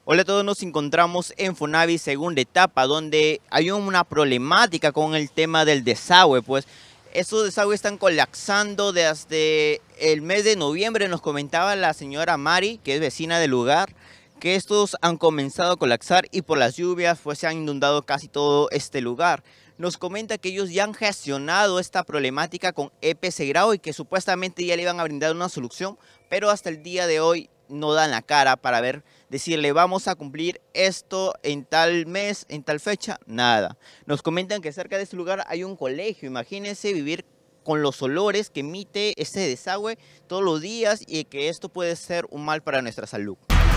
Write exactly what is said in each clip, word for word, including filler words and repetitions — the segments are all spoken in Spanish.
Hola a todos, nos encontramos en Fonavi segunda etapa, donde hay una problemática con el tema del desagüe. Pues estos desagües están colapsando desde el mes de noviembre. Nos comentaba la señora Mari, que es vecina del lugar, que estos han comenzado a colapsar y por las lluvias pues se han inundado casi todo este lugar. Nos comenta que ellos ya han gestionado esta problemática con E P C Grau y que supuestamente ya le iban a brindar una solución, pero hasta el día de hoy no dan la cara para ver, decirle vamos a cumplir esto en tal mes, en tal fecha, nada. Nos comentan que cerca de este lugar hay un colegio. Imagínense vivir con los olores que emite este desagüe todos los días y que esto puede ser un mal para nuestra salud.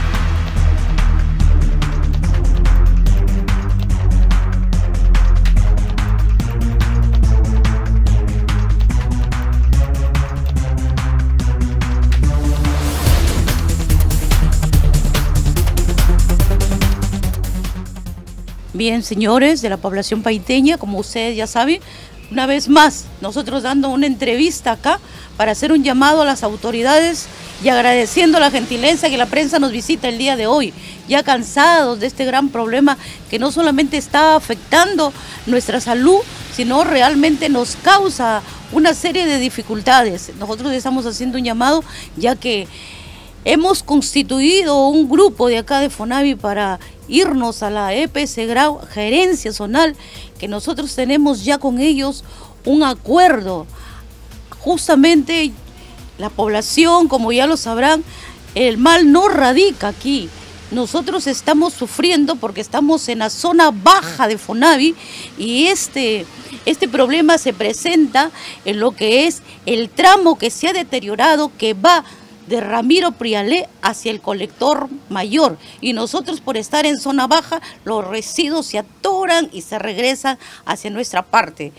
Bien, señores de la población paiteña, como ustedes ya saben, una vez más, nosotros dando una entrevista acá para hacer un llamado a las autoridades y agradeciendo la gentileza que la prensa nos visita el día de hoy, ya cansados de este gran problema que no solamente está afectando nuestra salud, sino realmente nos causa una serie de dificultades. Nosotros estamos haciendo un llamado ya que hemos constituido un grupo de acá de Fonavi para irnos a la E P C Grau, gerencia zonal, que nosotros tenemos ya con ellos un acuerdo. Justamente la población, como ya lo sabrán, el mal no radica aquí. Nosotros estamos sufriendo porque estamos en la zona baja de Fonavi y este, este problema se presenta en lo que es el tramo que se ha deteriorado, que va de Ramiro Prialé hacia el colector mayor, y nosotros por estar en zona baja los residuos se atoran y se regresan hacia nuestra parte.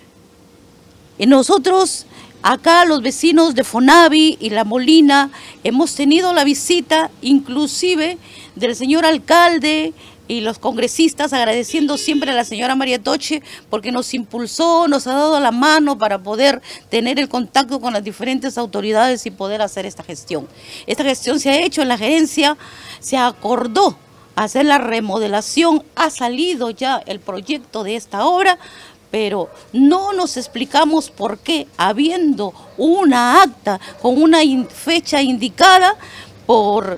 Y nosotros acá los vecinos de Fonavi y La Molina hemos tenido la visita inclusive del señor alcalde y los congresistas, agradeciendo siempre a la señora María Toche porque nos impulsó, nos ha dado la mano para poder tener el contacto con las diferentes autoridades y poder hacer esta gestión. Esta gestión se ha hecho en la gerencia, se acordó hacer la remodelación, ha salido ya el proyecto de esta obra, pero no nos explicamos por qué, habiendo una acta con una fecha indicada, por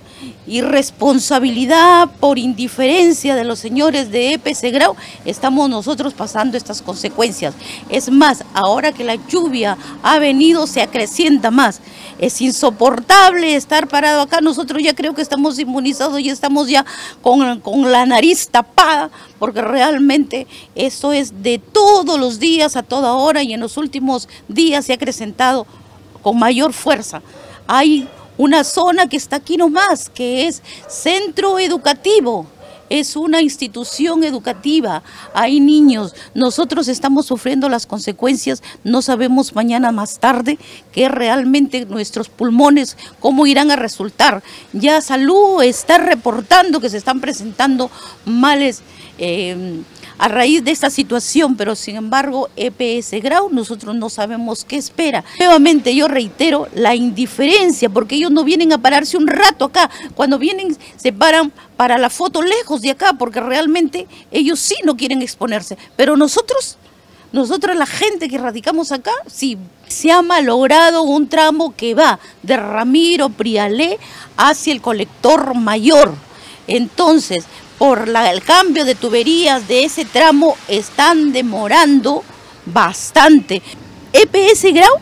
irresponsabilidad, por indiferencia de los señores de E P C Grau, estamos nosotros pasando estas consecuencias. Es más, ahora que la lluvia ha venido, se acrecienta más. Es insoportable estar parado acá. Nosotros ya creo que estamos inmunizados y estamos ya con, con la nariz tapada, porque realmente esto es de todos los días, a toda hora, y en los últimos días se ha acrecentado con mayor fuerza. Hay una zona que está aquí nomás, que es centro educativo, es una institución educativa, hay niños, nosotros estamos sufriendo las consecuencias, no sabemos mañana más tarde que realmente nuestros pulmones cómo irán a resultar. Ya Salud está reportando que se están presentando males eh, a raíz de esta situación, pero sin embargo E P C Grau nosotros no sabemos qué espera. Nuevamente yo reitero la indiferencia, porque ellos no vienen a pararse un rato acá, cuando vienen se paran para la foto lejos de acá, porque realmente ellos sí no quieren exponerse, pero nosotros, nosotros la gente que radicamos acá, sí, se ha malogrado un tramo que va de Ramiro Prialé hacia el colector mayor. Entonces, por la, el cambio de tuberías de ese tramo están demorando bastante. E P C Grau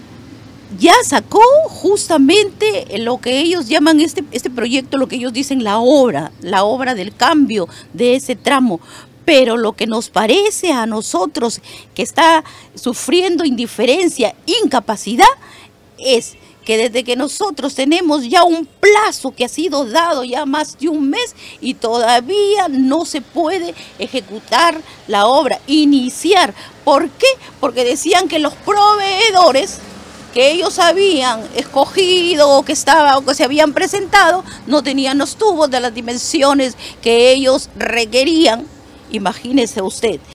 ya sacó justamente lo que ellos llaman este, este proyecto, lo que ellos dicen la obra, la obra del cambio de ese tramo. Pero lo que nos parece a nosotros que está sufriendo indiferencia, incapacidad, es que desde que nosotros tenemos ya un plazo que ha sido dado ya más de un mes y todavía no se puede ejecutar la obra, iniciar. ¿Por qué? Porque decían que los proveedores que ellos habían escogido o que, estaba, o que se habían presentado no tenían los tubos de las dimensiones que ellos requerían. Imagínese usted.